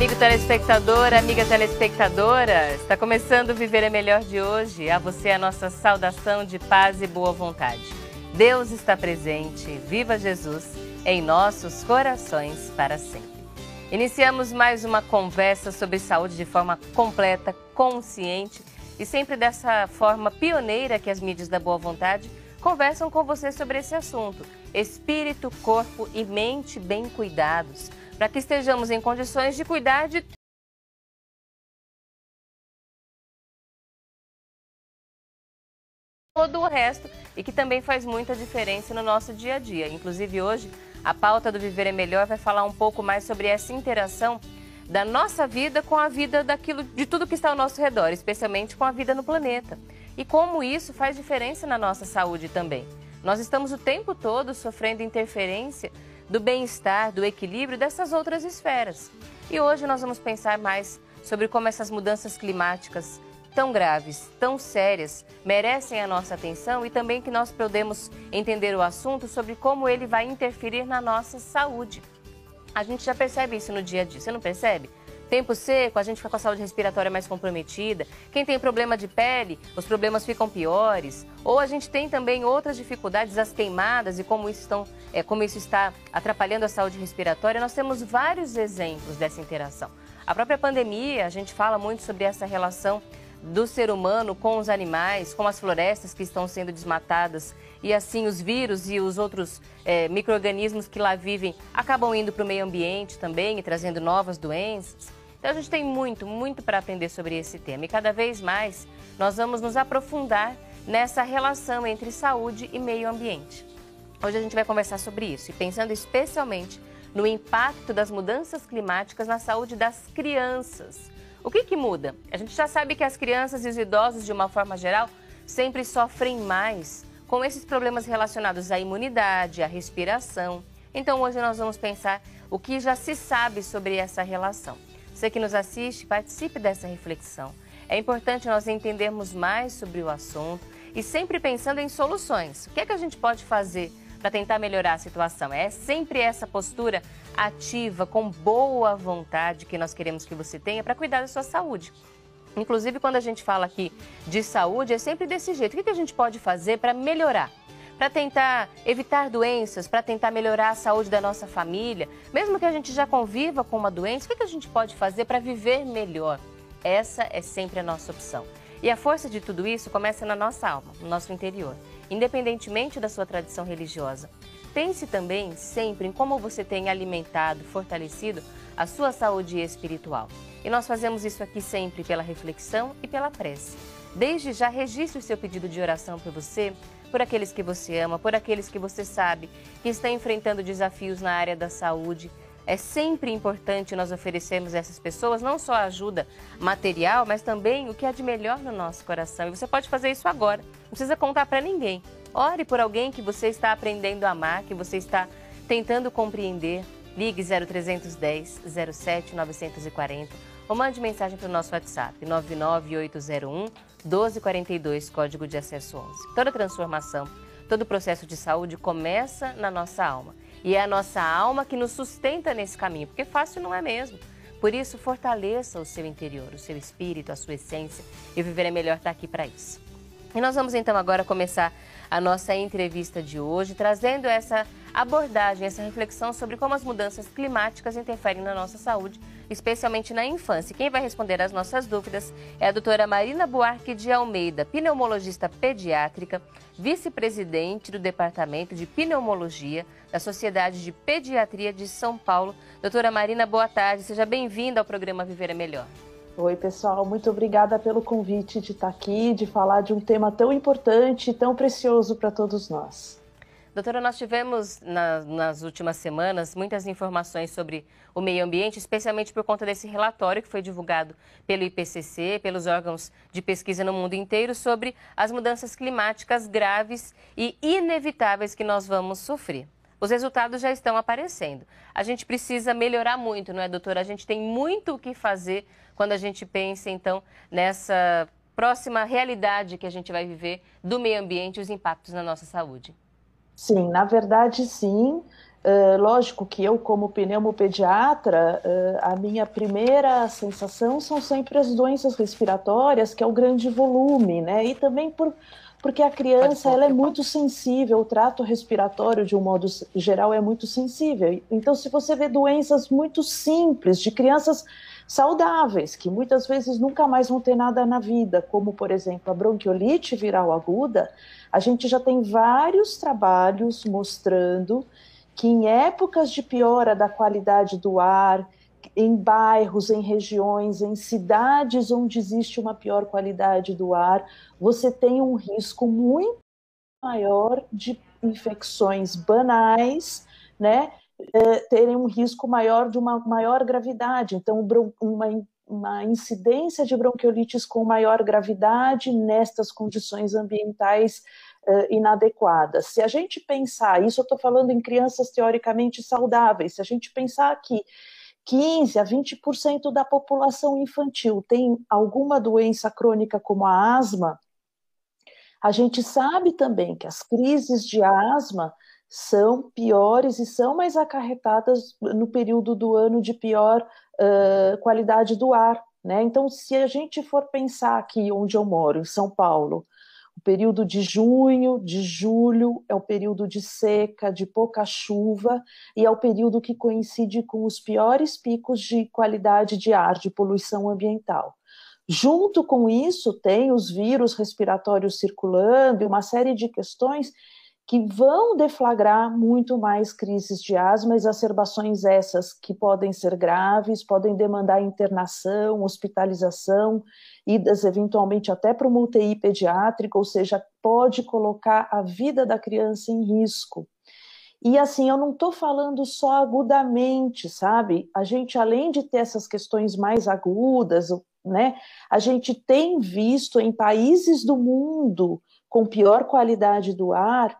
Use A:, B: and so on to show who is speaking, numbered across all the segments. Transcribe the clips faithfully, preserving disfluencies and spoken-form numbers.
A: amigo telespectador, amiga telespectadora, está começando o Viver é Melhor de hoje. A você a nossa saudação de paz e boa vontade. Deus está presente, viva Jesus em nossos corações para sempre. Iniciamos mais uma conversa sobre saúde de forma completa, consciente e sempre dessa forma pioneira que as mídias da boa vontade conversam com você sobre esse assunto. Espírito, corpo e mente bem cuidados, para que estejamos em condições de cuidar de todo o resto e que também faz muita diferença no nosso dia a dia. Inclusive hoje, a pauta do Viver é Melhor vai falar um pouco mais sobre essa interação da nossa vida com a vida daquilo, de tudo que está ao nosso redor, especialmente com a vida no planeta. E como isso faz diferença na nossa saúde também. Nós estamos o tempo todo sofrendo interferência do bem-estar, do equilíbrio dessas outras esferas. E hoje nós vamos pensar mais sobre como essas mudanças climáticas tão graves, tão sérias, merecem a nossa atenção e também que nós podemos entender o assunto sobre como ele vai interferir na nossa saúde. A gente já percebe isso no dia a dia, você não percebe? Tempo seco, a gente fica com a saúde respiratória mais comprometida. Quem tem problema de pele, os problemas ficam piores. Ou a gente tem também outras dificuldades, as queimadas e como isso, estão, é, como isso está atrapalhando a saúde respiratória. Nós temos vários exemplos dessa interação. A própria pandemia, a gente fala muito sobre essa relação do ser humano com os animais, com as florestas que estão sendo desmatadas. E assim os vírus e os outros é, micro-organismos que lá vivem acabam indo para o meio ambiente também e trazendo novas doenças. Então a gente tem muito, muito para aprender sobre esse tema e cada vez mais nós vamos nos aprofundar nessa relação entre saúde e meio ambiente. Hoje a gente vai conversar sobre isso e pensando especialmente no impacto das mudanças climáticas na saúde das crianças. O que que muda? A gente já sabe que as crianças e os idosos, de uma forma geral, sempre sofrem mais com esses problemas relacionados à imunidade, à respiração. Então hoje nós vamos pensar o que já se sabe sobre essa relação. Você que nos assiste, participe dessa reflexão. É importante nós entendermos mais sobre o assunto e sempre pensando em soluções. O que é que a gente pode fazer para tentar melhorar a situação? É sempre essa postura ativa, com boa vontade que nós queremos que você tenha para cuidar da sua saúde. Inclusive, quando a gente fala aqui de saúde, é sempre desse jeito. O que que a gente pode fazer para melhorar? Para tentar evitar doenças, para tentar melhorar a saúde da nossa família, mesmo que a gente já conviva com uma doença, o que que a gente pode fazer para viver melhor? Essa é sempre a nossa opção. E a força de tudo isso começa na nossa alma, no nosso interior, independentemente da sua tradição religiosa. Pense também sempre em como você tem alimentado, fortalecido a sua saúde espiritual. E nós fazemos isso aqui sempre pela reflexão e pela prece. Desde já, registre o seu pedido de oração por você, por aqueles que você ama, por aqueles que você sabe que estão enfrentando desafios na área da saúde. É sempre importante nós oferecermos a essas pessoas não só ajuda material, mas também o que há de melhor no nosso coração. E você pode fazer isso agora, não precisa contar para ninguém. Ore por alguém que você está aprendendo a amar, que você está tentando compreender. Ligue zero trezentos, dez, zero sete, novecentos e quarenta ou mande mensagem para o nosso WhatsApp nove nove oito zero um, doze quarenta e dois, código de acesso onze. Toda transformação, todo processo de saúde começa na nossa alma. E é a nossa alma que nos sustenta nesse caminho, porque fácil não é mesmo. Por isso, fortaleça o seu interior, o seu espírito, a sua essência. E o Viver é Melhor estar aqui para isso. E nós vamos então agora começar a nossa entrevista de hoje, trazendo essa abordagem, essa reflexão sobre como as mudanças climáticas interferem na nossa saúde, especialmente na infância. Quem vai responder às nossas dúvidas é a doutora Marina Buarque de Almeida, pneumologista pediátrica, vice-presidente do Departamento de Pneumologia da Sociedade de Pediatria de São Paulo. Doutora Marina, boa tarde, seja bem-vinda ao programa Viver é Melhor.
B: Oi, pessoal, muito obrigada pelo convite de estar aqui, de falar de um tema tão importante e tão precioso para todos nós.
A: Doutora, nós tivemos na, nas últimas semanas muitas informações sobre o meio ambiente, especialmente por conta desse relatório que foi divulgado pelo I P C C, pelos órgãos de pesquisa no mundo inteiro, sobre as mudanças climáticas graves e inevitáveis que nós vamos sofrer. Os resultados já estão aparecendo. A gente precisa melhorar muito, não é, doutora? A gente tem muito o que fazer quando a gente pensa, então, nessa próxima realidade que a gente vai viver do meio ambiente e os impactos na nossa saúde.
B: Sim, na verdade, sim. Uh, lógico que eu, como pneumopediatra, uh, a minha primeira sensação são sempre as doenças respiratórias, que é o grande volume, né? E também por, porque a criança ela é muito sensível, o trato respiratório, de um modo geral, é muito sensível. Então, se você vê doenças muito simples, de crianças saudáveis, que muitas vezes nunca mais vão ter nada na vida, como, por exemplo, a bronquiolite viral aguda, a gente já tem vários trabalhos mostrando que em épocas de piora da qualidade do ar, em bairros, em regiões, em cidades onde existe uma pior qualidade do ar, você tem um risco muito maior de infecções banais, né? É, terem um risco maior de uma maior gravidade. Então, uma, uma incidência de bronquiolites com maior gravidade nestas condições ambientais Uh, inadequadas. Se a gente pensar, isso eu estou falando em crianças teoricamente saudáveis, se a gente pensar que quinze a vinte por cento da população infantil tem alguma doença crônica como a asma, a gente sabe também que as crises de asma são piores e são mais acarretadas no período do ano de pior uh, qualidade do ar, né? Então, se a gente for pensar aqui onde eu moro, em São Paulo, o período de junho, de julho, é o período de seca, de pouca chuva, e é o período que coincide com os piores picos de qualidade de ar, de poluição ambiental. Junto com isso, tem os vírus respiratórios circulando e uma série de questões que vão deflagrar muito mais crises de asma, exacerbações essas que podem ser graves, podem demandar internação, hospitalização, idas eventualmente até para uma U T I pediátrica, ou seja, pode colocar a vida da criança em risco. E assim, eu não estou falando só agudamente, sabe? A gente, além de ter essas questões mais agudas, né, a gente tem visto em países do mundo com pior qualidade do ar,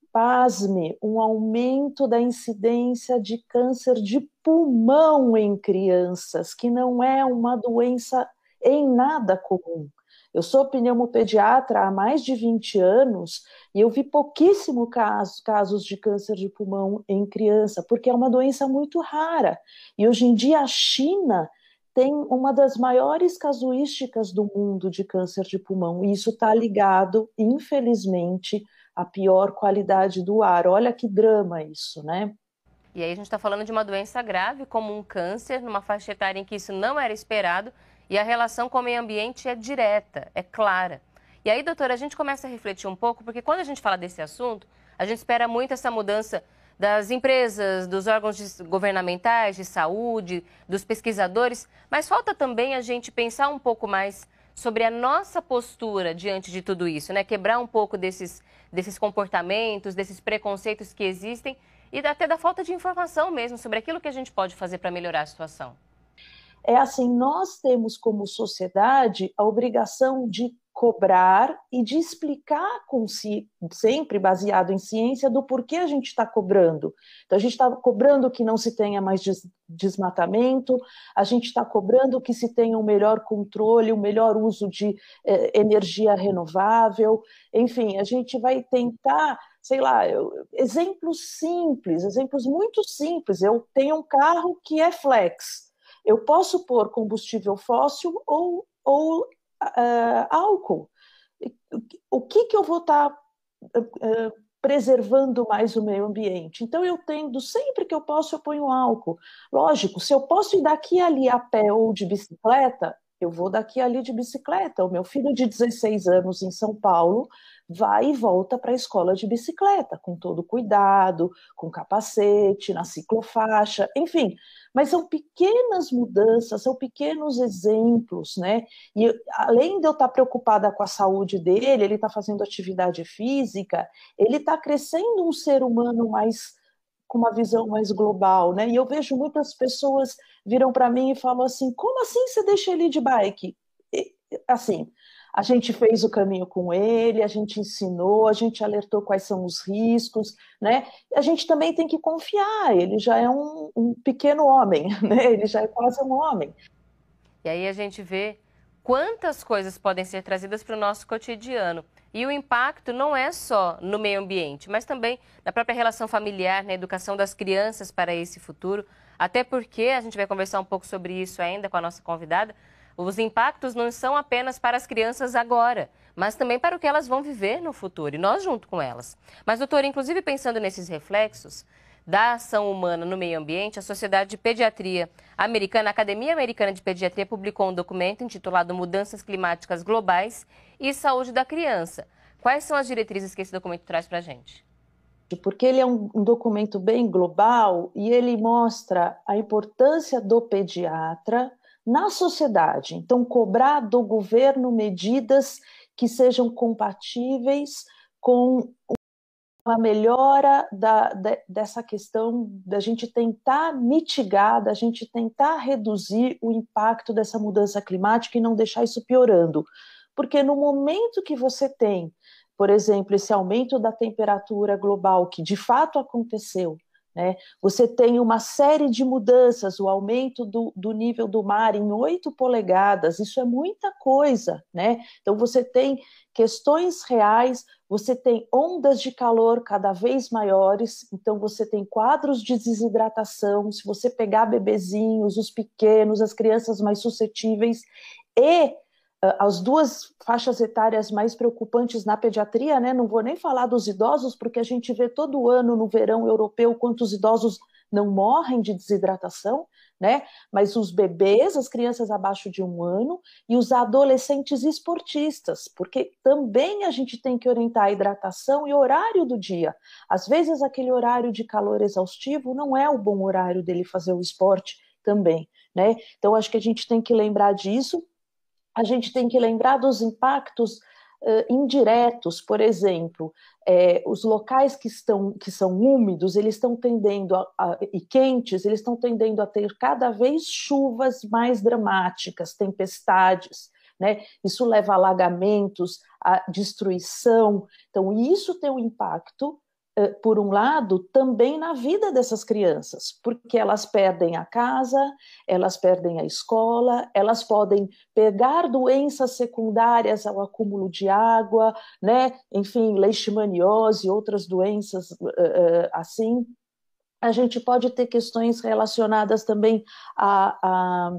B: pasme, um aumento da incidência de câncer de pulmão em crianças, que não é uma doença em nada comum. Eu sou pneumopediatra há mais de vinte anos e eu vi pouquíssimos casos, casos de câncer de pulmão em criança, porque é uma doença muito rara. E hoje em dia a China tem uma das maiores casuísticas do mundo de câncer de pulmão, e isso está ligado, infelizmente, à pior qualidade do ar. Olha que drama isso, né?
A: E aí a gente está falando de uma doença grave, como um câncer, numa faixa etária em que isso não era esperado, e a relação com o meio ambiente é direta, é clara. E aí, doutora, a gente começa a refletir um pouco, porque quando a gente fala desse assunto, a gente espera muito essa mudança das empresas, dos órgãos governamentais de saúde, dos pesquisadores, mas falta também a gente pensar um pouco mais sobre a nossa postura diante de tudo isso, né? Quebrar um pouco desses, desses comportamentos, desses preconceitos que existem e até da falta de informação mesmo sobre aquilo que a gente pode fazer para melhorar a situação.
B: É assim, nós temos como sociedade a obrigação de cobrar e de explicar, com si, sempre baseado em ciência, do porquê a gente está cobrando. Então, a gente está cobrando que não se tenha mais des desmatamento, a gente está cobrando que se tenha um melhor controle, um melhor uso de eh, energia renovável, enfim, a gente vai tentar, sei lá, eu, exemplos simples, exemplos muito simples. Eu tenho um carro que é flex, eu posso pôr combustível fóssil ou, ou Uh, álcool. O que, que eu vou estar tá, uh, preservando mais o meio ambiente? Então, eu tendo, sempre que eu posso, eu ponho álcool. Lógico, se eu posso ir daqui e ali a pé ou de bicicleta, eu vou daqui e ali de bicicleta. O meu filho de dezesseis anos em São Paulo vai e volta para a escola de bicicleta, com todo cuidado, com capacete, na ciclofaixa, enfim. Mas são pequenas mudanças, são pequenos exemplos, né? E além de eu estar preocupada com a saúde dele, ele está fazendo atividade física, ele está crescendo um ser humano mais com uma visão mais global, né? E eu vejo muitas pessoas viram para mim e falam assim: como assim você deixa ele de bike? E, assim, a gente fez o caminho com ele, a gente ensinou, a gente alertou quais são os riscos, né? A gente também tem que confiar, ele já é um, um pequeno homem, né? Ele já é quase um homem.
A: E aí a gente vê quantas coisas podem ser trazidas para o nosso cotidiano. E o impacto não é só no meio ambiente, mas também na própria relação familiar, na educação das crianças para esse futuro. Até porque, a gente vai conversar um pouco sobre isso ainda com a nossa convidada, os impactos não são apenas para as crianças agora, mas também para o que elas vão viver no futuro, e nós junto com elas. Mas, doutora, inclusive pensando nesses reflexos da ação humana no meio ambiente, a Sociedade de Pediatria Americana, a Academia Americana de Pediatria, publicou um documento intitulado Mudanças Climáticas Globais e Saúde da Criança. Quais são as diretrizes que esse documento traz para a gente?
B: Porque ele é um, um documento bem global e ele mostra a importância do pediatra na sociedade. Então, cobrar do governo medidas que sejam compatíveis com a melhora da, de, dessa questão da gente tentar mitigar, da gente tentar reduzir o impacto dessa mudança climática e não deixar isso piorando. Porque no momento que você tem, por exemplo, esse aumento da temperatura global, que de fato aconteceu, né? Você tem uma série de mudanças, o aumento do, do nível do mar em oito polegadas, isso é muita coisa, né? Então você tem questões reais, você tem ondas de calor cada vez maiores, então você tem quadros de desidratação, se você pegar bebezinhos, os pequenos, as crianças mais suscetíveis, e as duas faixas etárias mais preocupantes na pediatria, né? Não vou nem falar dos idosos, porque a gente vê todo ano no verão europeu quantos idosos não morrem de desidratação, né? Mas os bebês, as crianças abaixo de um ano e os adolescentes esportistas, porque também a gente tem que orientar a hidratação e horário do dia. Às vezes aquele horário de calor exaustivo não é o bom horário dele fazer o esporte também, né? Então acho que a gente tem que lembrar disso. A gente tem que lembrar dos impactos uh, indiretos, por exemplo, é, os locais que, estão, que são úmidos, eles estão tendendo a, a, e quentes, eles estão tendendo a ter cada vez chuvas mais dramáticas, tempestades, né? Isso leva a alagamentos, a destruição, então isso tem um impacto, por um lado, também na vida dessas crianças, porque elas perdem a casa, elas perdem a escola, elas podem pegar doenças secundárias ao acúmulo de água, né? Enfim, leishmaniose e outras doenças uh, uh, assim. A gente pode ter questões relacionadas também a, a,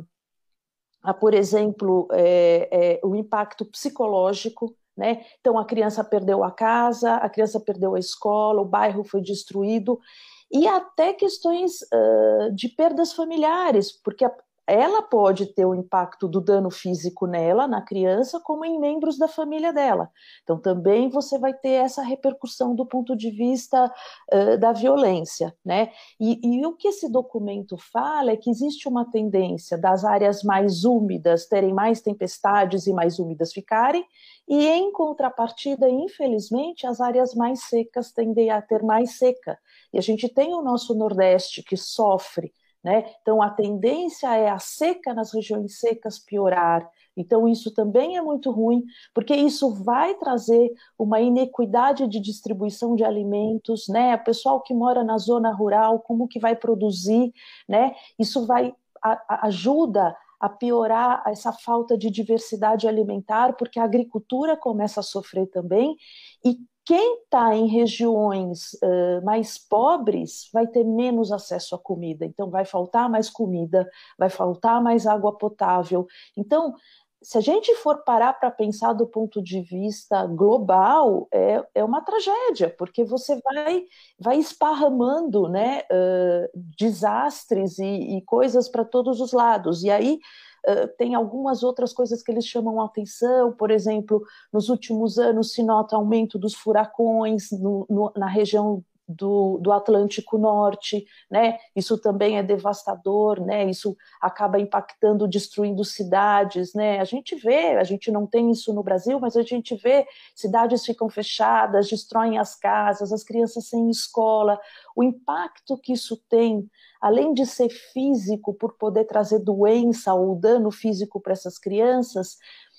B: a por exemplo, é, é, o impacto psicológico, né? Então a criança perdeu a casa, a criança perdeu a escola, o bairro foi destruído, e até questões uh, de perdas familiares, porque a, ela pode ter o impacto do dano físico nela, na criança, como em membros da família dela. Então também você vai ter essa repercussão do ponto de vista uh, da violência, né? E, e o que esse documento fala é que existe uma tendência das áreas mais úmidas terem mais tempestades e mais úmidas ficarem, e em contrapartida, infelizmente, as áreas mais secas tendem a ter mais seca. E a gente tem o nosso Nordeste que sofre, né? Então a tendência é a seca nas regiões secas piorar. Então isso também é muito ruim, porque isso vai trazer uma inequidade de distribuição de alimentos, né? O pessoal que mora na zona rural, como que vai produzir, né? Isso vai a, a, ajuda a piorar essa falta de diversidade alimentar, porque a agricultura começa a sofrer também, e quem está em regiões uh, mais pobres vai ter menos acesso à comida, então vai faltar mais comida, vai faltar mais água potável. Então, se a gente for parar para pensar do ponto de vista global, é, é uma tragédia, porque você vai, vai esparramando, né, uh, desastres e, e coisas para todos os lados. E aí uh, tem algumas outras coisas que eles chamam a atenção, por exemplo, nos últimos anos se nota aumento dos furacões no, no, na região Do, do Atlântico Norte, né? Isso também é devastador, né? Isso acaba impactando, destruindo cidades, né? A gente vê, a gente não tem isso no Brasil, mas a gente vê cidades ficam fechadas, destroem as casas, as crianças sem escola. O impacto que isso tem, além de ser físico, por poder trazer doença ou dano físico para essas crianças,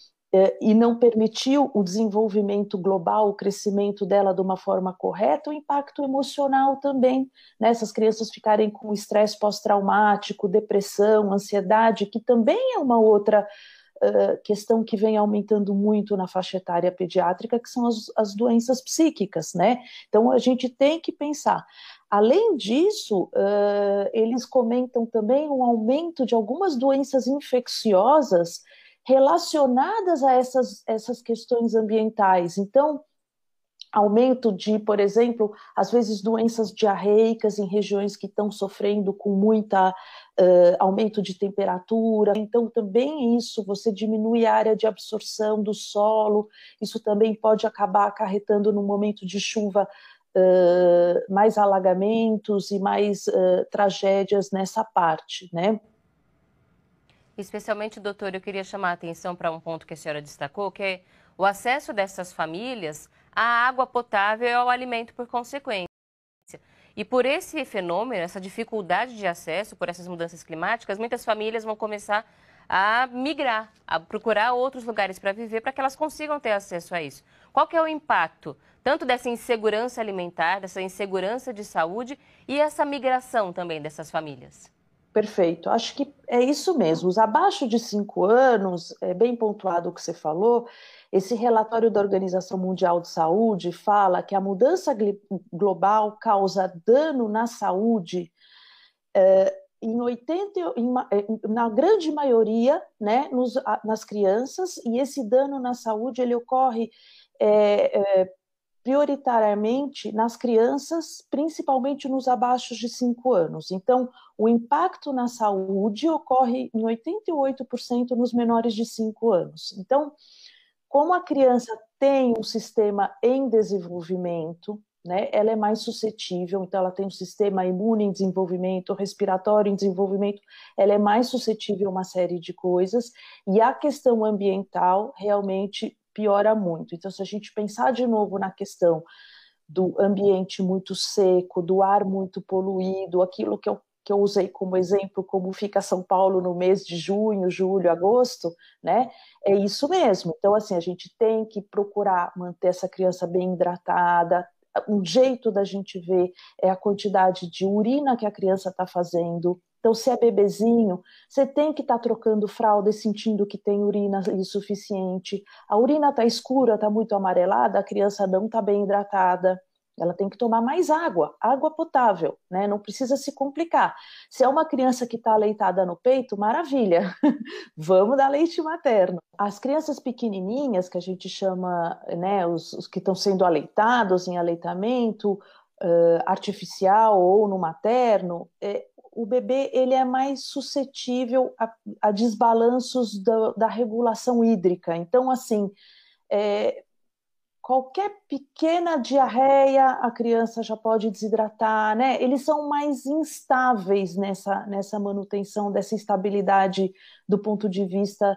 B: e não permitiu o desenvolvimento global, o crescimento dela de uma forma correta, o impacto emocional também, né? Essas crianças ficarem com estresse pós-traumático, depressão, ansiedade, que também é uma outra uh, questão que vem aumentando muito na faixa etária pediátrica, que são as, as doenças psíquicas, né? Então, a gente tem que pensar. Além disso, uh, eles comentam também um aumento de algumas doenças infecciosas relacionadas a essas, essas questões ambientais. Então, aumento de, por exemplo, às vezes doenças diarreicas em regiões que estão sofrendo com muita uh, aumento de temperatura. Então, também isso, você diminui a área de absorção do solo, isso também pode acabar acarretando no momento de chuva uh, mais alagamentos e mais uh, tragédias nessa parte, né?
A: Especialmente, doutor, eu queria chamar a atenção para um ponto que a senhora destacou, que é o acesso dessas famílias à água potável e ao alimento por consequência. E por esse fenômeno, essa dificuldade de acesso, por essas mudanças climáticas, muitas famílias vão começar a migrar, a procurar outros lugares para viver, para que elas consigam ter acesso a isso. Qual que é o impacto, tanto dessa insegurança alimentar, dessa insegurança de saúde e essa migração também dessas famílias?
B: Perfeito, acho que é isso mesmo. Os abaixo de cinco anos, é bem pontuado o que você falou, esse relatório da Organização Mundial de Saúde fala que a mudança global causa dano na saúde é, em oitenta, em, na grande maioria, né, nos, nas crianças, e esse dano na saúde ele ocorre é, é, prioritariamente nas crianças, principalmente nos abaixo de cinco anos. Então, o impacto na saúde ocorre em oitenta e oito por cento nos menores de cinco anos. Então, como a criança tem um sistema em desenvolvimento, né, ela é mais suscetível, então ela tem um sistema imune em desenvolvimento, respiratório em desenvolvimento, ela é mais suscetível a uma série de coisas, e a questão ambiental realmente piora muito. Então, se a gente pensar de novo na questão do ambiente muito seco, do ar muito poluído, aquilo que eu, que eu usei como exemplo, como fica São Paulo no mês de junho, julho, agosto, né? É isso mesmo. Então, assim, a gente tem que procurar manter essa criança bem hidratada. Um jeito da gente ver é a quantidade de urina que a criança está fazendo. Então, se é bebezinho, você tem que estar tá trocando fralda e sentindo que tem urina insuficiente. A urina está escura, está muito amarelada, a criança não está bem hidratada. Ela tem que tomar mais água, água potável, né? Não precisa se complicar. Se é uma criança que está aleitada no peito, maravilha, vamos dar leite materno. As crianças pequenininhas, que a gente chama, né, os, os que estão sendo aleitados em aleitamento uh, artificial ou no materno, é, o bebê ele é mais suscetível a, a desbalanços da, da regulação hídrica. Então, assim, é, qualquer pequena diarreia, a criança já pode desidratar, né? Eles são mais instáveis nessa, nessa manutenção dessa estabilidade do ponto de vista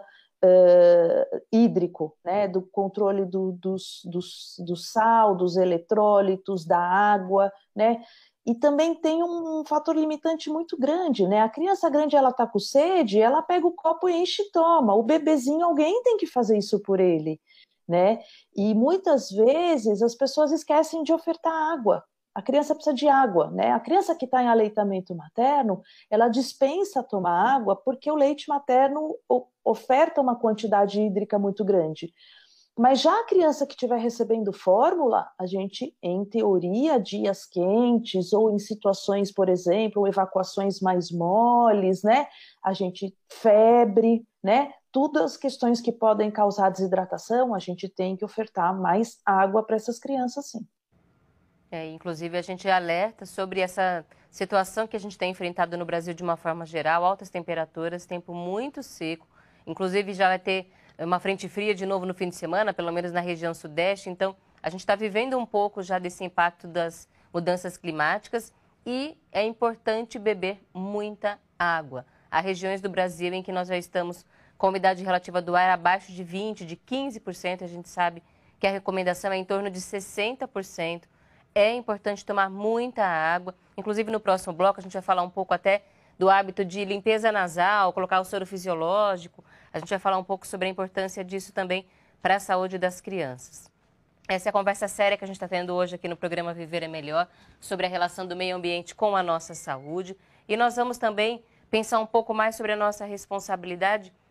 B: uh, hídrico, né? Do controle do, dos, dos, do sal, dos eletrólitos, da água, né? E também tem um fator limitante muito grande, né? A criança grande, ela tá com sede, ela pega o copo e enche e toma. O bebezinho, alguém tem que fazer isso por ele, né? E muitas vezes as pessoas esquecem de ofertar água. A criança precisa de água, né? A criança que está em aleitamento materno, ela dispensa tomar água porque o leite materno oferta uma quantidade hídrica muito grande. Mas já a criança que estiver recebendo fórmula, a gente, em teoria, dias quentes ou em situações, por exemplo, evacuações mais moles, né? A gente, febre, né? Todas as questões que podem causar desidratação, a gente tem que ofertar mais água para essas crianças, sim.
A: É, inclusive, a gente alerta sobre essa situação que a gente tem enfrentado no Brasil de uma forma geral, altas temperaturas, tempo muito seco, inclusive já vai ter uma frente fria de novo no fim de semana, pelo menos na região sudeste. Então, a gente está vivendo um pouco já desse impacto das mudanças climáticas e é importante beber muita água. Há regiões do Brasil em que nós já estamos com umidade relativa do ar abaixo de vinte por cento, de quinze por cento. A gente sabe que a recomendação é em torno de sessenta por cento. É importante tomar muita água. Inclusive, no próximo bloco, a gente vai falar um pouco até do hábito de limpeza nasal, colocar o soro fisiológico. A gente vai falar um pouco sobre a importância disso também para a saúde das crianças. Essa é a conversa séria que a gente está tendo hoje aqui no programa Viver é Melhor, sobre a relação do meio ambiente com a nossa saúde. E nós vamos também pensar um pouco mais sobre a nossa responsabilidade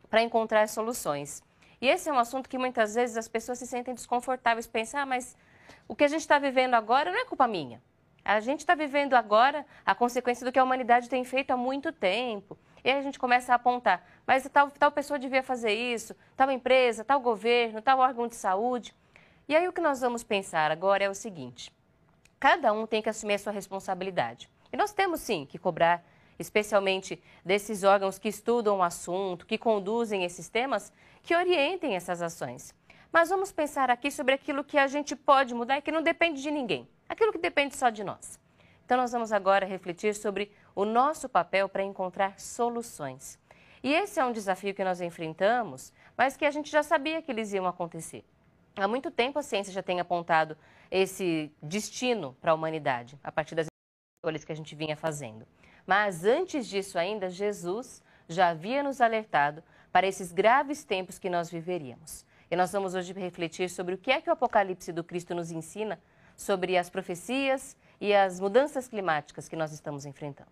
A: para encontrar soluções. E esse é um assunto que muitas vezes as pessoas se sentem desconfortáveis, pensam, ah, mas o que a gente está vivendo agora não é culpa minha. A gente está vivendo agora a consequência do que a humanidade tem feito há muito tempo. E aí a gente começa a apontar, mas tal, tal pessoa devia fazer isso, tal empresa, tal governo, tal órgão de saúde. E aí o que nós vamos pensar agora é o seguinte, cada um tem que assumir a sua responsabilidade. E nós temos sim que cobrar, especialmente desses órgãos que estudam o assunto, que conduzem esses temas, que orientem essas ações. Mas vamos pensar aqui sobre aquilo que a gente pode mudar e que não depende de ninguém, aquilo que depende só de nós. Então nós vamos agora refletir sobre o nosso papel para encontrar soluções. E esse é um desafio que nós enfrentamos, mas que a gente já sabia que eles iam acontecer. Há muito tempo a ciência já tem apontado esse destino para a humanidade, a partir das escolhas que a gente vinha fazendo. Mas antes disso ainda, Jesus já havia nos alertado para esses graves tempos que nós viveríamos. E nós vamos hoje refletir sobre o que é que o Apocalipse do Cristo nos ensina sobre as profecias e as mudanças climáticas que nós estamos enfrentando.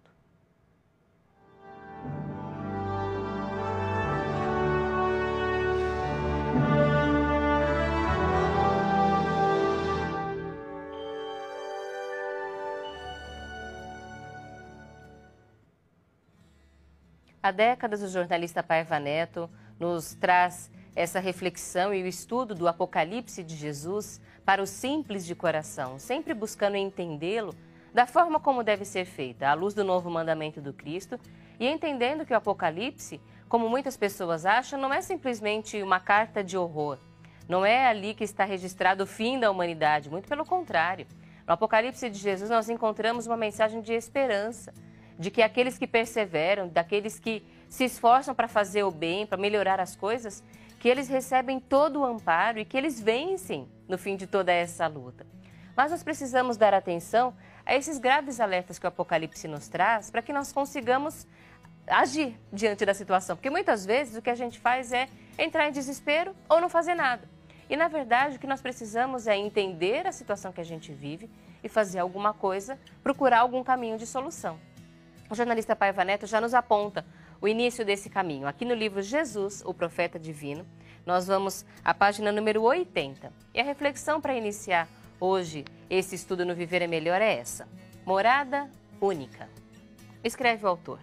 A: Há décadas, o jornalista Paiva Neto nos traz essa reflexão e o estudo do Apocalipse de Jesus para o simples de coração, sempre buscando entendê-lo da forma como deve ser feita, à luz do novo mandamento do Cristo, e entendendo que o Apocalipse, como muitas pessoas acham, não é simplesmente uma carta de horror. Não é ali que está registrado o fim da humanidade, muito pelo contrário. No Apocalipse de Jesus nós encontramos uma mensagem de esperança, de que aqueles que perseveram, daqueles que se esforçam para fazer o bem, para melhorar as coisas, que eles recebem todo o amparo e que eles vencem no fim de toda essa luta. Mas nós precisamos dar atenção a esses graves alertas que o Apocalipse nos traz para que nós consigamos agir diante da situação. Porque muitas vezes o que a gente faz é entrar em desespero ou não fazer nada. E na verdade o que nós precisamos é entender a situação que a gente vive e fazer alguma coisa, procurar algum caminho de solução. O jornalista Paiva Neto já nos aponta o início desse caminho. Aqui no livro Jesus, o Profeta Divino, nós vamos à página número oitenta. E a reflexão para iniciar hoje esse estudo no Viver é Melhor é essa. Morada única. Escreve o autor.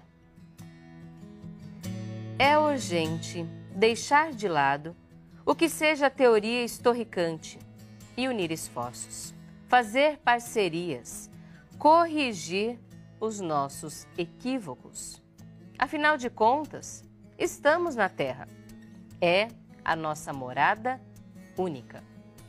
A: É urgente deixar de lado o que seja teoria estorricante e unir esforços, fazer parcerias, corrigir os nossos equívocos. Afinal de contas, estamos na Terra. É a nossa morada única.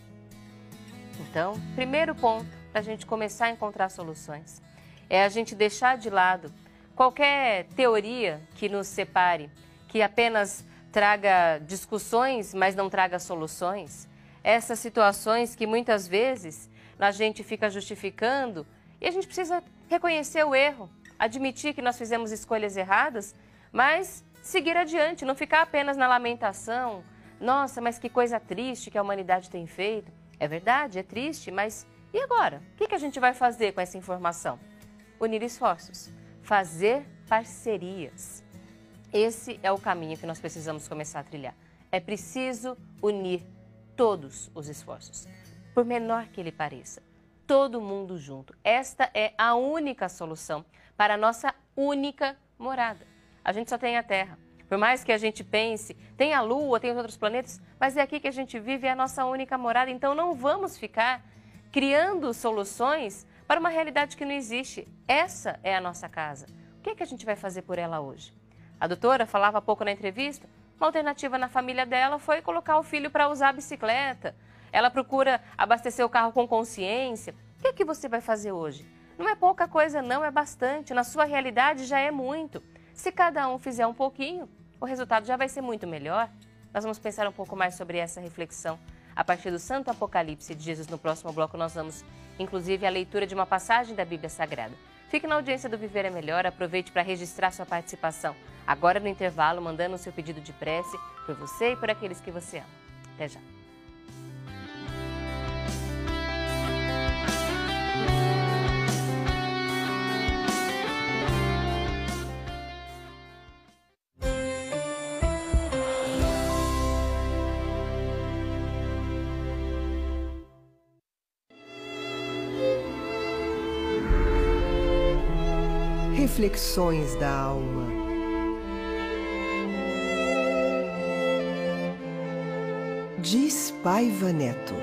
A: Então, primeiro ponto para a gente começar a encontrar soluções é a gente deixar de lado qualquer teoria que nos separe, que apenas traga discussões, mas não traga soluções. Essas situações que muitas vezes a gente fica justificando e a gente precisa reconhecer o erro, admitir que nós fizemos escolhas erradas, mas seguir adiante, não ficar apenas na lamentação. Nossa, mas que coisa triste que a humanidade tem feito. É verdade, é triste, mas e agora? O que a gente vai fazer com essa informação? Unir esforços, fazer parcerias. Esse é o caminho que nós precisamos começar a trilhar. É preciso unir todos os esforços, por menor que ele pareça. Todo mundo junto. Esta é a única solução para a nossa única morada. A gente só tem a Terra. Por mais que a gente pense, tem a Lua, tem os outros planetas, mas é aqui que a gente vive, é a nossa única morada. Então não vamos ficar criando soluções para uma realidade que não existe. Essa é a nossa casa. O que é que a gente vai fazer por ela hoje? A doutora falava há pouco na entrevista, uma alternativa na família dela foi colocar o filho para usar a bicicleta. Ela procura abastecer o carro com consciência. O que é que você vai fazer hoje? Não é pouca coisa não, é bastante. Na sua realidade já é muito. Se cada um fizer um pouquinho, o resultado já vai ser muito melhor. Nós vamos pensar um pouco mais sobre essa reflexão a partir do Santo Apocalipse de Jesus. No próximo bloco nós vamos, inclusive, a leitura de uma passagem da Bíblia Sagrada. Fique na audiência do Viver é Melhor, aproveite para registrar sua participação. Agora no intervalo, mandando o seu pedido de prece por você e por aqueles que você ama. Até já.
C: Reflexões da alma. Diz Paiva Neto: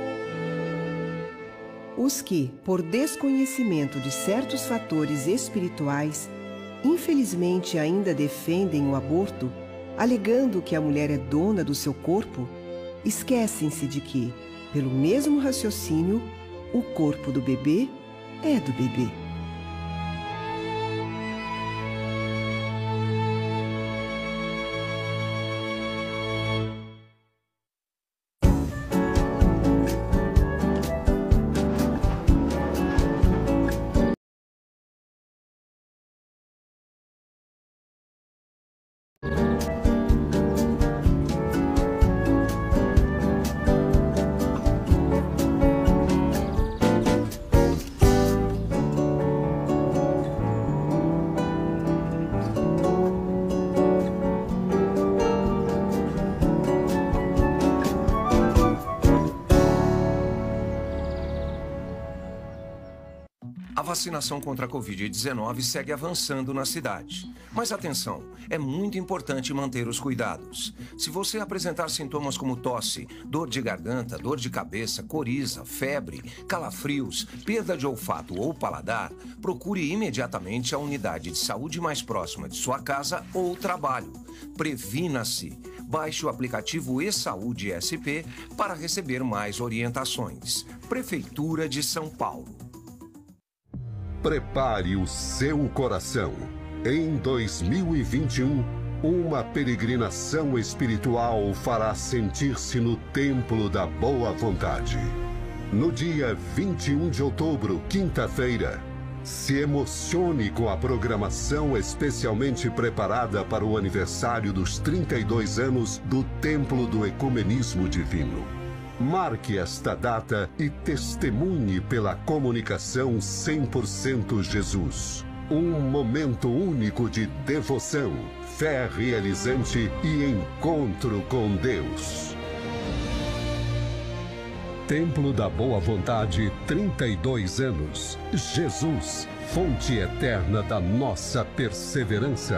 C: os que, por desconhecimento de certos fatores espirituais, infelizmente ainda defendem o aborto, alegando que a mulher é dona do seu corpo, esquecem-se de que, pelo mesmo raciocínio, o corpo do bebê é do bebê.
D: A vacinação contra a covid dezenove segue avançando na cidade. Mas atenção, é muito importante manter os cuidados. Se você apresentar sintomas como tosse, dor de garganta, dor de cabeça, coriza, febre, calafrios, perda de olfato ou paladar, procure imediatamente a unidade de saúde mais próxima de sua casa ou trabalho. Previna-se. Baixe o aplicativo eSaúde S P para receber mais orientações. Prefeitura de São Paulo.
E: Prepare o seu coração. Em dois mil e vinte e um, uma peregrinação espiritual fará sentir-se no Templo da Boa Vontade. No dia vinte e um de outubro, quinta-feira, se emocione com a programação especialmente preparada para o aniversário dos trinta e dois anos do Templo do Ecumenismo Divino. Marque esta data e testemunhe pela comunicação cem por cento Jesus. Um momento único de devoção, fé realizante e encontro com Deus. Templo da Boa Vontade, trinta e dois anos. Jesus, fonte eterna da nossa perseverança.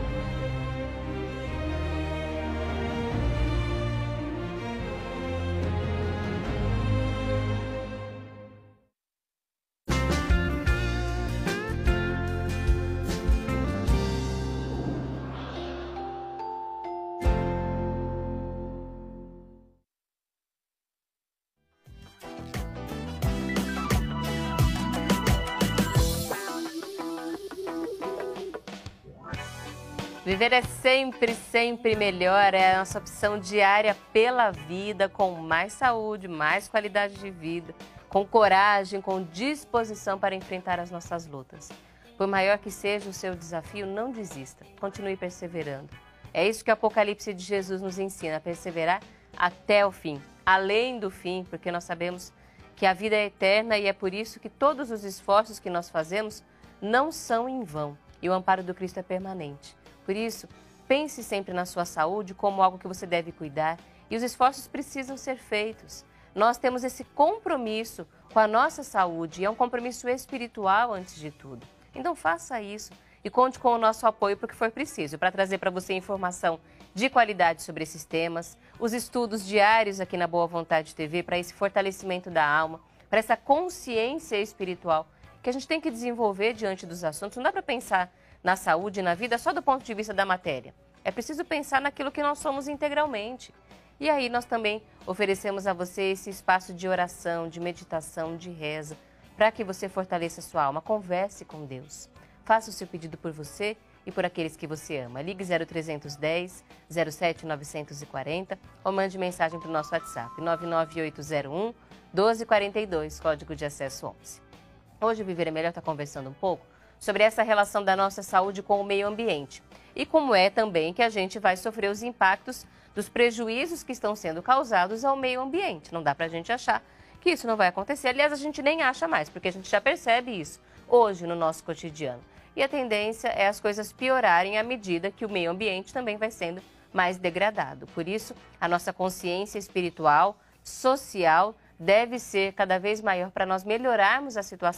A: Viver é sempre, sempre melhor, é a nossa opção diária pela vida, com mais saúde, mais qualidade de vida, com coragem, com disposição para enfrentar as nossas lutas. Por maior que seja o seu desafio, não desista, continue perseverando. É isso que o Apocalipse de Jesus nos ensina, a perseverar até o fim, além do fim, porque nós sabemos que a vida é eterna e é por isso que todos os esforços que nós fazemos não são em vão e o amparo do Cristo é permanente. Por isso, pense sempre na sua saúde como algo que você deve cuidar e os esforços precisam ser feitos. Nós temos esse compromisso com a nossa saúde e é um compromisso espiritual antes de tudo. Então faça isso e conte com o nosso apoio para o que for preciso, para trazer para você informação de qualidade sobre esses temas, os estudos diários aqui na Boa Vontade T V para esse fortalecimento da alma, para essa consciência espiritual que a gente tem que desenvolver diante dos assuntos. Não dá para pensar na saúde e na vida só do ponto de vista da matéria. É preciso pensar naquilo que nós somos integralmente. E aí nós também oferecemos a você esse espaço de oração, de meditação, de reza, para que você fortaleça a sua alma. Converse com Deus. Faça o seu pedido por você e por aqueles que você ama. Ligue zero trezentos e dez, zero sete novecentos e quarenta ou mande mensagem para o nosso WhatsApp nove nove oito zero um, doze quarenta e dois, código de acesso onze. Hoje o Viver é Melhor está conversando um pouco sobre essa relação da nossa saúde com o meio ambiente e como é também que a gente vai sofrer os impactos dos prejuízos que estão sendo causados ao meio ambiente. Não dá para a gente achar que isso não vai acontecer. Aliás, a gente nem acha mais, porque a gente já percebe isso hoje no nosso cotidiano. E a tendência é as coisas piorarem à medida que o meio ambiente também vai sendo mais degradado. Por isso, a nossa consciência espiritual, social, deve ser cada vez maior para nós melhorarmos a situação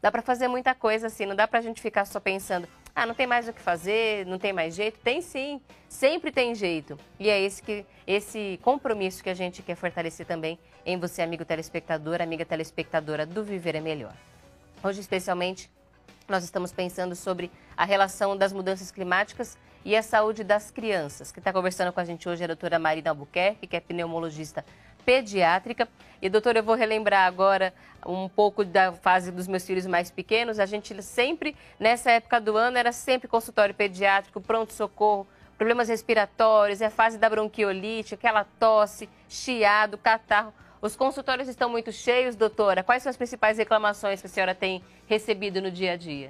A: Dá para fazer muita coisa assim, não dá para a gente ficar só pensando, ah, não tem mais o que fazer, não tem mais jeito. Tem sim, sempre tem jeito. E é esse, que, esse compromisso que a gente quer fortalecer também em você, amigo telespectador, amiga telespectadora do Viver é Melhor. Hoje, especialmente, nós estamos pensando sobre a relação das mudanças climáticas e a saúde das crianças. Quem está conversando com a gente hoje é a doutora Marina Albuquerque, que é pneumologista pediátrica. E, doutora, eu vou relembrar agora um pouco da fase dos meus filhos mais pequenos. A gente sempre, nessa época do ano, era sempre consultório pediátrico, pronto-socorro, problemas respiratórios, é a fase da bronquiolite, aquela tosse, chiado, catarro. Os consultórios estão muito cheios, doutora. Quais são as principais reclamações que a senhora tem recebido no dia a dia?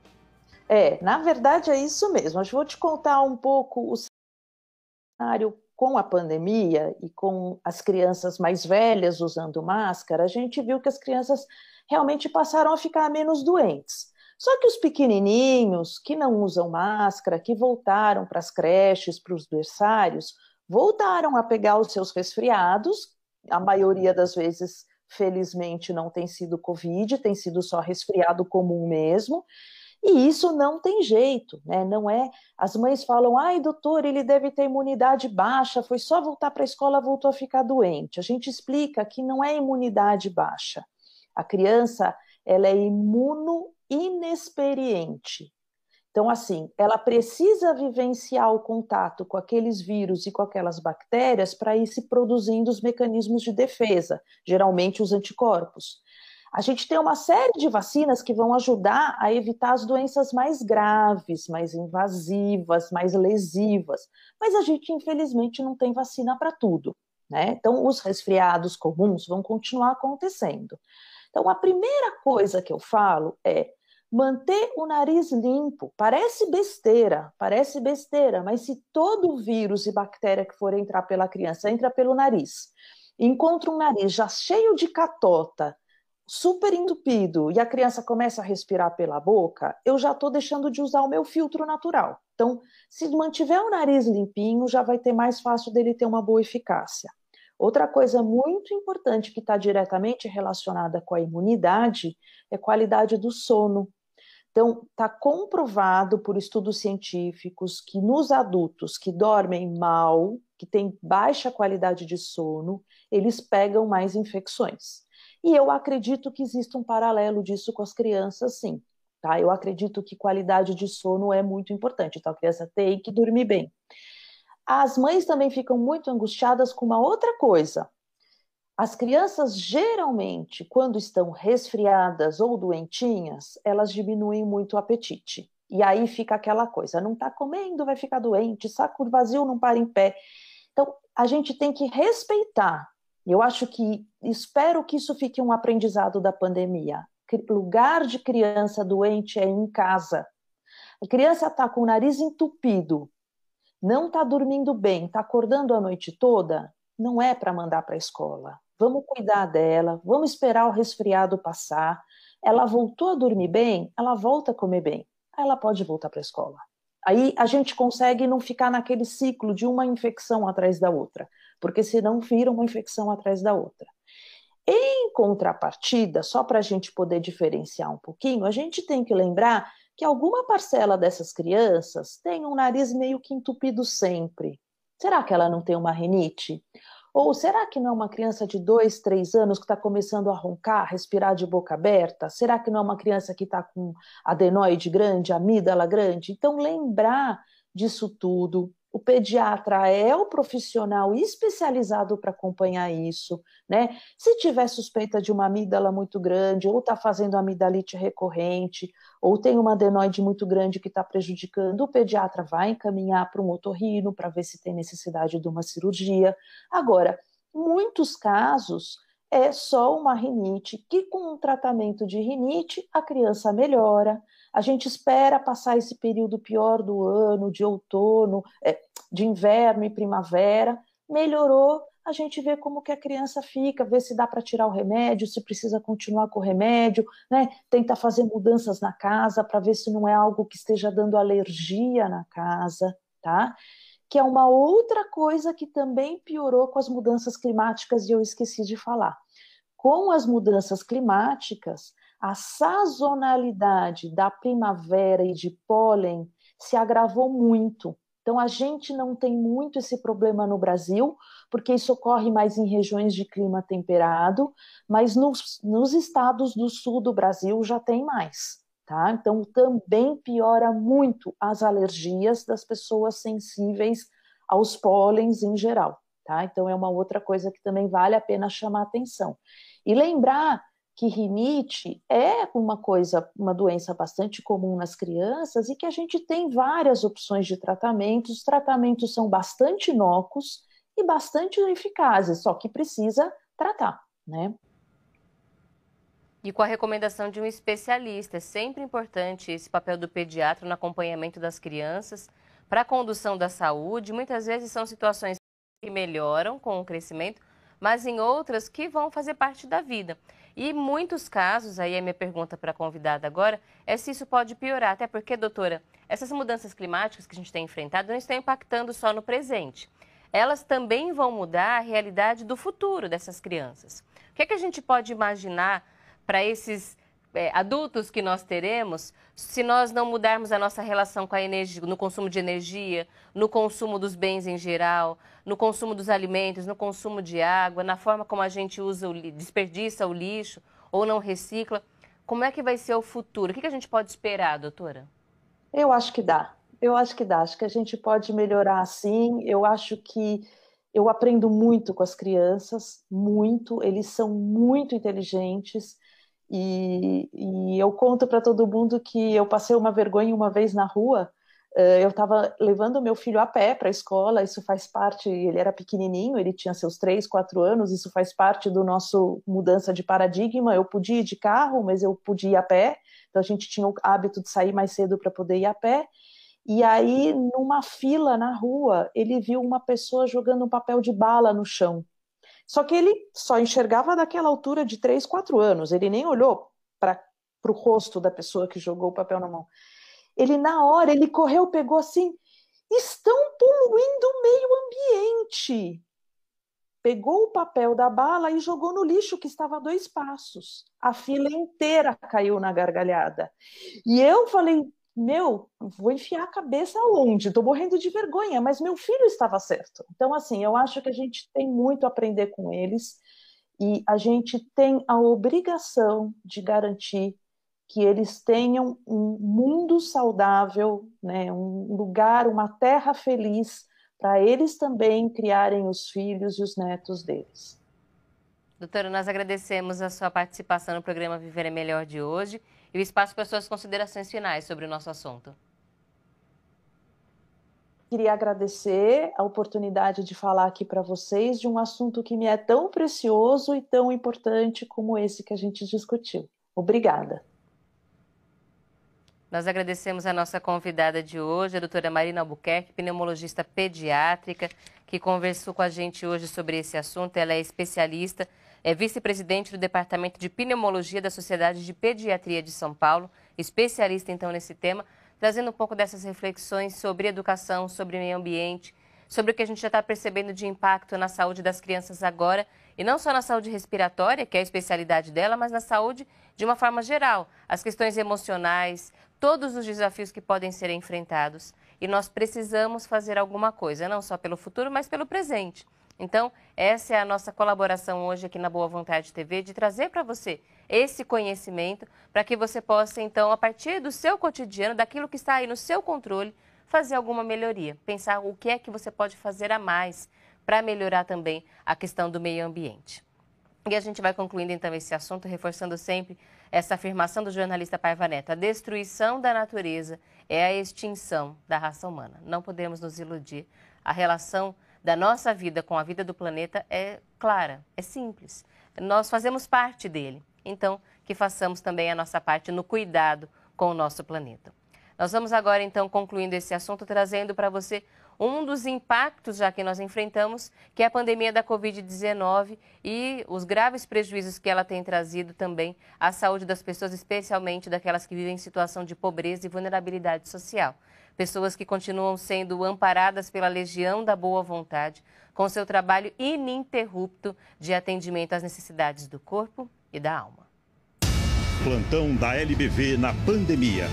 B: É, na verdade é isso mesmo. Eu vou te contar um pouco o cenário com a pandemia e com as crianças mais velhas usando máscara. A gente viu que as crianças realmente passaram a ficar menos doentes. Só que os pequenininhos que não usam máscara, que voltaram para as creches, para os berçários, voltaram a pegar os seus resfriados. A maioria das vezes, felizmente, não tem sido Covid, tem sido só resfriado comum mesmo. E isso não tem jeito, né? Não é. As mães falam, ai, doutor, ele deve ter imunidade baixa, foi só voltar para a escola, voltou a ficar doente. A gente explica que não é imunidade baixa. A criança, ela é imunoinexperiente. Então, assim, ela precisa vivenciar o contato com aqueles vírus e com aquelas bactérias para ir se produzindo os mecanismos de defesa, geralmente os anticorpos. A gente tem uma série de vacinas que vão ajudar a evitar as doenças mais graves, mais invasivas, mais lesivas, mas a gente, infelizmente, não tem vacina para tudo, né? Então, os resfriados comuns vão continuar acontecendo. Então, a primeira coisa que eu falo é manter o nariz limpo. Parece besteira, parece besteira, mas se todo vírus e bactéria que for entrar pela criança entra pelo nariz, encontra um nariz já cheio de catota, super entupido, e a criança começa a respirar pela boca, eu já estou deixando de usar o meu filtro natural. Então, se mantiver o nariz limpinho, já vai ter mais fácil dele ter uma boa eficácia. Outra coisa muito importante que está diretamente relacionada com a imunidade é a qualidade do sono. Então, está comprovado por estudos científicos que nos adultos que dormem mal, que têm baixa qualidade de sono, eles pegam mais infecções. E eu acredito que existe um paralelo disso com as crianças, sim. Tá? Eu acredito que qualidade de sono é muito importante, então a criança tem que dormir bem. As mães também ficam muito angustiadas com uma outra coisa. As crianças, geralmente, quando estão resfriadas ou doentinhas, elas diminuem muito o apetite. E aí fica aquela coisa, não está comendo, vai ficar doente, saco vazio não para em pé. Então, a gente tem que respeitar. Eu acho que, espero que isso fique um aprendizado da pandemia. Lugar de criança doente é em casa. A criança está com o nariz entupido, não está dormindo bem, está acordando a noite toda, não é para mandar para a escola. Vamos cuidar dela, vamos esperar o resfriado passar. Ela voltou a dormir bem, ela volta a comer bem. Aí ela pode voltar para a escola. Aí a gente consegue não ficar naquele ciclo de uma infecção atrás da outra, porque senão vira uma infecção atrás da outra. Em contrapartida, só para a gente poder diferenciar um pouquinho, a gente tem que lembrar que alguma parcela dessas crianças tem um nariz meio que entupido sempre. Será que ela não tem uma rinite? Ou será que não é uma criança de dois, três anos que está começando a roncar, respirar de boca aberta? Será que não é uma criança que está com adenoide grande, amígdala grande? Então, lembrar disso tudo. O pediatra é o profissional especializado para acompanhar isso, né? Se tiver suspeita de uma amígdala muito grande, ou está fazendo amidalite recorrente, ou tem uma adenoide muito grande que está prejudicando, o pediatra vai encaminhar para um otorrino para ver se tem necessidade de uma cirurgia. Agora, em muitos casos, é só uma rinite, que com um tratamento de rinite, a criança melhora. A gente espera passar esse período pior do ano, de outono, de inverno e primavera, melhorou, a gente vê como que a criança fica, vê se dá para tirar o remédio, se precisa continuar com o remédio, né? Tenta fazer mudanças na casa para ver se não é algo que esteja dando alergia na casa, tá? Que é uma outra coisa que também piorou com as mudanças climáticas e eu esqueci de falar. Com as mudanças climáticas, a sazonalidade da primavera e de pólen se agravou muito. Então, a gente não tem muito esse problema no Brasil, porque isso ocorre mais em regiões de clima temperado, mas nos, nos estados do sul do Brasil já tem mais, tá? Então, também piora muito as alergias das pessoas sensíveis aos pólens em geral, tá? Então, é uma outra coisa que também vale a pena chamar atenção. E lembrar que rinite é uma coisa, uma doença bastante comum nas crianças e que a gente tem várias opções de tratamentos. Os tratamentos são bastante inócuos e bastante eficazes, só que precisa tratar, né?
A: E com a recomendação de um especialista. É sempre importante esse papel do pediatra no acompanhamento das crianças para a condução da saúde. Muitas vezes são situações que melhoram com o crescimento, mas em outras que vão fazer parte da vida. E muitos casos, aí a minha pergunta para a convidada agora, é se isso pode piorar. Até porque, doutora, essas mudanças climáticas que a gente tem enfrentado não estão impactando só no presente. Elas também vão mudar a realidade do futuro dessas crianças. O que é que a gente pode imaginar para esses é, adultos que nós teremos se nós não mudarmos a nossa relação com a energia, no consumo de energia, no consumo dos bens em geral, no consumo dos alimentos, no consumo de água, na forma como a gente usa, o, desperdiça o lixo ou não recicla? Como é que vai ser o futuro? O que a gente pode esperar, doutora?
B: Eu acho que dá. Eu acho que dá. Acho que a gente pode melhorar sim. Eu acho que eu aprendo muito com as crianças, muito. Eles são muito inteligentes. E, e eu conto para todo mundo que eu passei uma vergonha uma vez na rua. Eu estava levando meu filho a pé para a escola, isso faz parte, ele era pequenininho, ele tinha seus três, quatro anos, isso faz parte do nosso mudança de paradigma. Eu podia ir de carro, mas eu podia ir a pé, então a gente tinha o hábito de sair mais cedo para poder ir a pé. E aí, numa fila na rua, ele viu uma pessoa jogando um papel de bala no chão. Só que ele só enxergava daquela altura de três, quatro anos, ele nem olhou para o rosto da pessoa que jogou o papel na mão. Ele, na hora, ele correu, pegou assim, estão poluindo o meio ambiente. Pegou o papel da bala e jogou no lixo que estava a dois passos. A fila inteira caiu na gargalhada. E eu falei, meu, vou enfiar a cabeça aonde? Estou morrendo de vergonha, mas meu filho estava certo. Então, assim, eu acho que a gente tem muito a aprender com eles e a gente tem a obrigação de garantir que eles tenham um mundo saudável, né, um lugar, uma terra feliz, para eles também criarem os filhos e os netos deles.
A: Doutora, nós agradecemos a sua participação no programa Viver é Melhor de hoje e o espaço para suas considerações finais sobre o nosso assunto.
B: Queria agradecer a oportunidade de falar aqui para vocês de um assunto que me é tão precioso e tão importante como esse que a gente discutiu. Obrigada.
A: Nós agradecemos a nossa convidada de hoje, a doutora Marina Albuquerque, pneumologista pediátrica, que conversou com a gente hoje sobre esse assunto. Ela é especialista, é vice-presidente do Departamento de Pneumologia da Sociedade de Pediatria de São Paulo, especialista então nesse tema, trazendo um pouco dessas reflexões sobre educação, sobre meio ambiente, sobre o que a gente já está percebendo de impacto na saúde das crianças agora, e não só na saúde respiratória, que é a especialidade dela, mas na saúde de uma forma geral, as questões emocionais, todos os desafios que podem ser enfrentados. E nós precisamos fazer alguma coisa, não só pelo futuro, mas pelo presente. Então, essa é a nossa colaboração hoje aqui na Boa Vontade T V, de trazer para você esse conhecimento, para que você possa, então, a partir do seu cotidiano, daquilo que está aí no seu controle, fazer alguma melhoria. Pensar o que é que você pode fazer a mais para melhorar também a questão do meio ambiente. E a gente vai concluindo, então, esse assunto, reforçando sempre essa afirmação do jornalista Paiva Neto. A destruição da natureza é a extinção da raça humana. Não podemos nos iludir. A relação da nossa vida com a vida do planeta é clara, é simples. Nós fazemos parte dele. Então, que façamos também a nossa parte no cuidado com o nosso planeta. Nós vamos agora, então, concluindo esse assunto, trazendo para você um dos impactos já que nós enfrentamos, que é a pandemia da covid dezenove e os graves prejuízos que ela tem trazido também à saúde das pessoas, especialmente daquelas que vivem em situação de pobreza e vulnerabilidade social. Pessoas que continuam sendo amparadas pela Legião da Boa Vontade, com seu trabalho ininterrupto de atendimento às necessidades do corpo e da alma.
F: plantão da L B V na pandemia.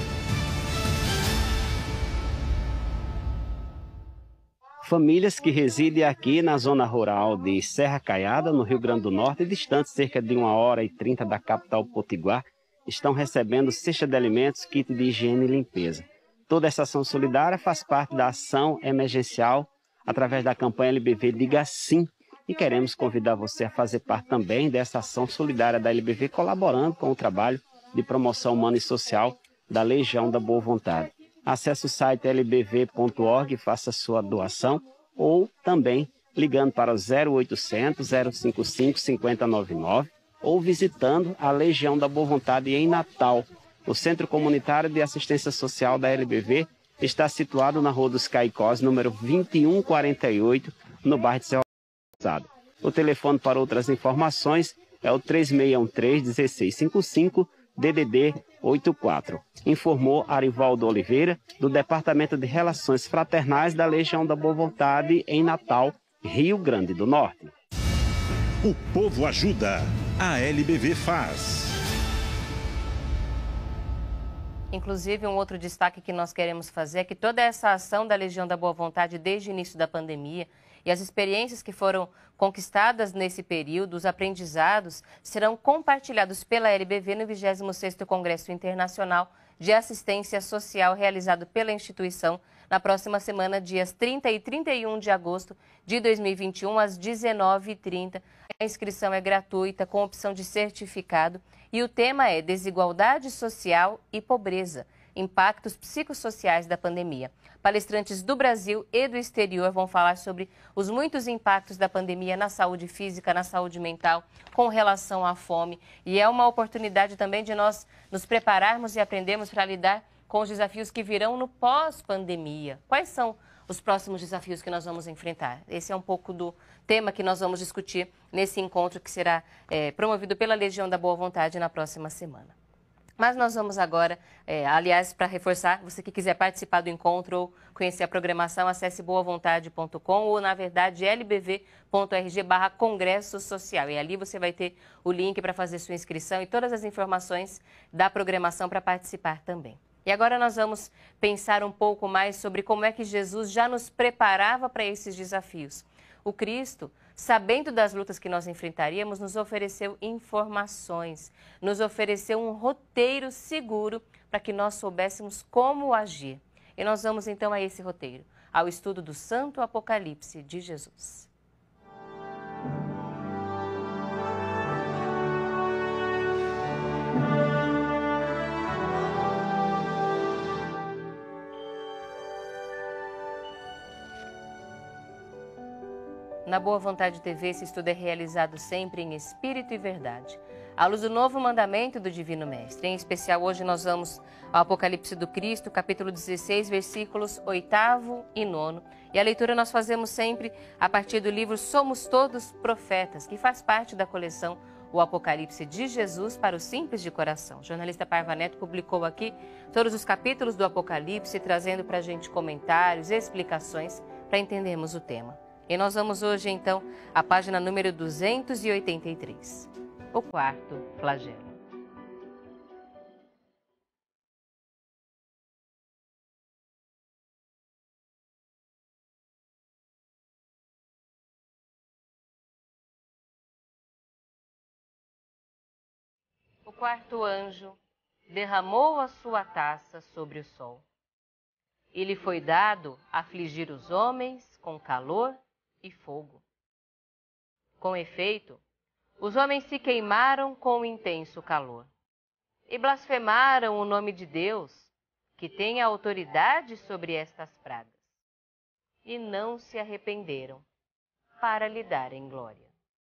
G: Famílias que residem aqui na zona rural de Serra Caiada, no Rio Grande do Norte, distante cerca de uma hora e trinta da capital Potiguar, estão recebendo cesta de alimentos, kit de higiene e limpeza. Toda essa ação solidária faz parte da ação emergencial através da campanha L B V Diga Sim. E queremos convidar você a fazer parte também dessa ação solidária da L B V, colaborando com o trabalho de promoção humana e social da Legião da Boa Vontade. Acesse o site l b v ponto org e faça sua doação, ou também ligando para o zero oitocentos, zero cinquenta e cinco, cinquenta e noventa e nove ou visitando a Legião da Boa Vontade em Natal. O Centro Comunitário de Assistência Social da L B V está situado na Rua dos Caicós, número vinte e um quarenta e oito, no bairro de Serra. O telefone para outras informações é o três seis um três, um seis cinco cinco, D D D oitenta e quatro. Informou Arivaldo Oliveira, do Departamento de Relações Fraternais da Legião da Boa Vontade em Natal, Rio Grande do Norte.
F: O povo ajuda, a L B V faz.
A: Inclusive, um outro destaque que nós queremos fazer é que toda essa ação da Legião da Boa Vontade desde o início da pandemia e as experiências que foram conquistadas nesse período, os aprendizados, serão compartilhados pela L B V no vigésimo sexto Congresso Internacional de Assistência Social realizado pela instituição na próxima semana, dias trinta e trinta e um de agosto de dois mil e vinte e um, às dezenove e trinta. A inscrição é gratuita, com opção de certificado, e o tema é Desigualdade Social e Pobreza, Impactos Psicossociais da Pandemia. Palestrantes do Brasil e do exterior vão falar sobre os muitos impactos da pandemia na saúde física, na saúde mental, com relação à fome. E é uma oportunidade também de nós nos prepararmos e aprendermos para lidar com os desafios que virão no pós-pandemia. Quais são os próximos desafios que nós vamos enfrentar? Esse é um pouco do tema que nós vamos discutir nesse encontro que será é, promovido pela Legião da Boa Vontade na próxima semana. Mas nós vamos agora, é, aliás, para reforçar, você que quiser participar do encontro ou conhecer a programação, acesse boa vontade ponto com ou, na verdade, l b v ponto r g barra congresso social. E ali você vai ter o link para fazer sua inscrição e todas as informações da programação para participar também. E agora nós vamos pensar um pouco mais sobre como é que Jesus já nos preparava para esses desafios. O Cristo, sabendo das lutas que nós enfrentaríamos, nos ofereceu informações, nos ofereceu um roteiro seguro para que nós soubéssemos como agir. E nós vamos então a esse roteiro, ao estudo do Santo Apocalipse de Jesus. Na Boa Vontade T V, esse estudo é realizado sempre em espírito e verdade, à luz do novo mandamento do Divino Mestre. Em especial, hoje nós vamos ao Apocalipse do Cristo, capítulo dezesseis, versículos oitavo e nono. E a leitura nós fazemos sempre a partir do livro Somos Todos Profetas, que faz parte da coleção O Apocalipse de Jesus para os Simples de Coração. O jornalista Paiva Neto publicou aqui todos os capítulos do Apocalipse, trazendo para a gente comentários e explicações para entendermos o tema. E nós vamos hoje, então, à página número duzentos e oitenta e três. O quarto flagelo. O quarto anjo derramou a sua taça sobre o sol. E lhe foi dado afligir os homens com calor e fogo. Com efeito, os homens se queimaram com intenso calor e blasfemaram o nome de Deus, que tem a autoridade sobre estas pragas, e não se arrependeram para lhe darem glória.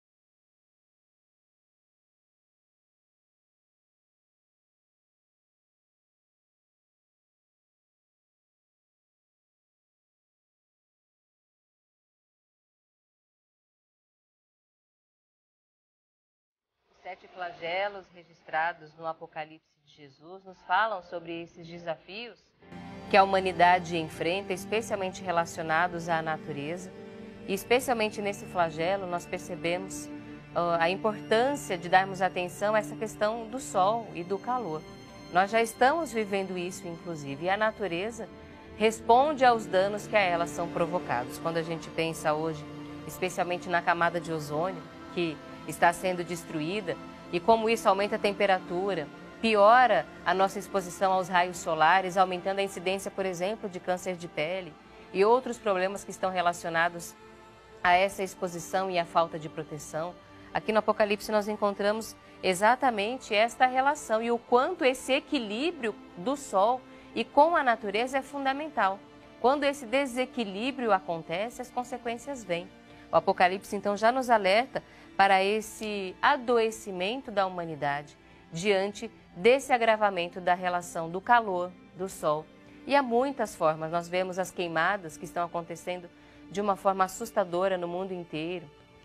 A: Sete flagelos registrados no Apocalipse de Jesus nos falam sobre esses desafios que a humanidade enfrenta, especialmente relacionados à natureza. E especialmente nesse flagelo nós percebemos a importância de darmos atenção a essa questão do sol e do calor. Nós já estamos vivendo isso, inclusive, e a natureza responde aos danos que a ela são provocados. Quando a gente pensa hoje, especialmente na camada de ozônio, que está sendo destruída, e como isso aumenta a temperatura, piora a nossa exposição aos raios solares, aumentando a incidência, por exemplo, de câncer de pele e outros problemas que estão relacionados a essa exposição e a falta de proteção. Aqui no Apocalipse nós encontramos exatamente esta relação e o quanto esse equilíbrio do Sol e com a natureza é fundamental. Quando esse desequilíbrio acontece, as consequências vêm. O Apocalipse então já nos alerta para esse adoecimento da humanidade diante desse agravamento da relação do calor, do Sol. E há muitas formas, nós vemos as queimadas que estão acontecendo de uma forma assustadora no mundo inteiro.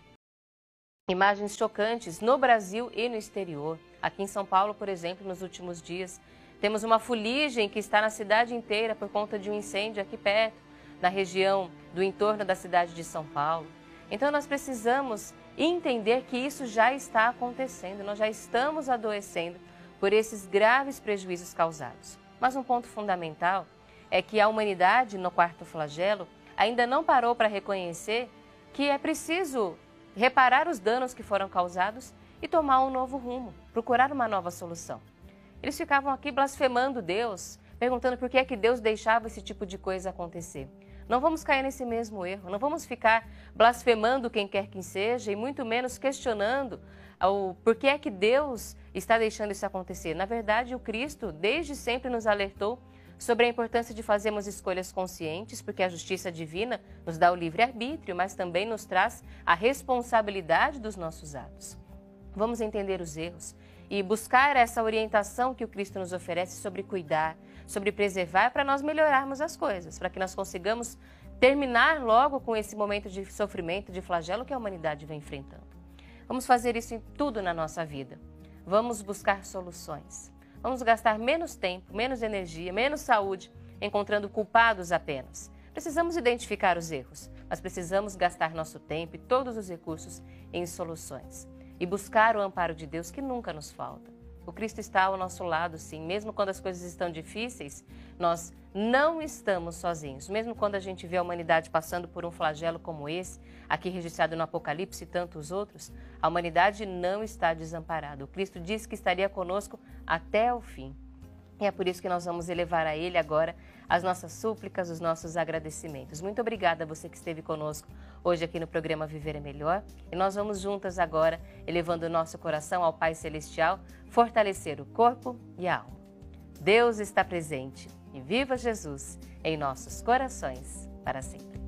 A: Imagens chocantes no Brasil e no exterior. Aqui em São Paulo, por exemplo, nos últimos dias, temos uma fuligem que está na cidade inteira por conta de um incêndio aqui perto, na região do entorno da cidade de São Paulo. Então nós precisamos entender que isso já está acontecendo, nós já estamos adoecendo por esses graves prejuízos causados. Mas um ponto fundamental é que a humanidade, no quarto flagelo, ainda não parou para reconhecer que é preciso reparar os danos que foram causados e tomar um novo rumo, procurar uma nova solução. Eles ficavam aqui blasfemando Deus, perguntando por que é que Deus deixava esse tipo de coisa acontecer. Não vamos cair nesse mesmo erro, não vamos ficar blasfemando quem quer que seja e muito menos questionando o por que é que Deus está deixando isso acontecer. Na verdade, o Cristo desde sempre nos alertou sobre a importância de fazermos escolhas conscientes, porque a justiça divina nos dá o livre-arbítrio, mas também nos traz a responsabilidade dos nossos atos. Vamos entender os erros e buscar essa orientação que o Cristo nos oferece sobre cuidar, sobre preservar, para nós melhorarmos as coisas, para que nós consigamos terminar logo com esse momento de sofrimento, de flagelo que a humanidade vem enfrentando. Vamos fazer isso em tudo na nossa vida. Vamos buscar soluções. Vamos gastar menos tempo, menos energia, menos saúde, encontrando culpados apenas. Precisamos identificar os erros, mas precisamos gastar nosso tempo e todos os recursos em soluções. E buscar o amparo de Deus que nunca nos falta. O Cristo está ao nosso lado, sim. Mesmo quando as coisas estão difíceis, nós não estamos sozinhos. Mesmo quando a gente vê a humanidade passando por um flagelo como esse, aqui registrado no Apocalipse e tantos outros, a humanidade não está desamparada. O Cristo disse que estaria conosco até o fim. E é por isso que nós vamos elevar a Ele agora as nossas súplicas, os nossos agradecimentos. Muito obrigada a você que esteve conosco hoje aqui no programa Viver é Melhor. E nós vamos juntas agora, elevando o nosso coração ao Pai Celestial, fortalecer o corpo e a alma. Deus está presente e viva Jesus em nossos corações para sempre.